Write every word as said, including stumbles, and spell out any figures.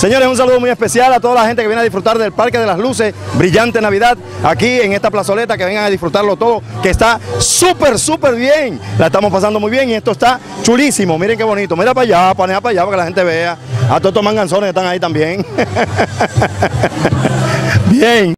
Señores, un saludo muy especial a toda la gente que viene a disfrutar del Parque de las Luces, brillante Navidad, aquí en esta plazoleta, que vengan a disfrutarlo todo, que está súper, súper bien. La estamos pasando muy bien y esto está chulísimo. Miren qué bonito. Mira para allá, panea para allá para que la gente vea. A todos estos manganzones que están ahí también. Bien.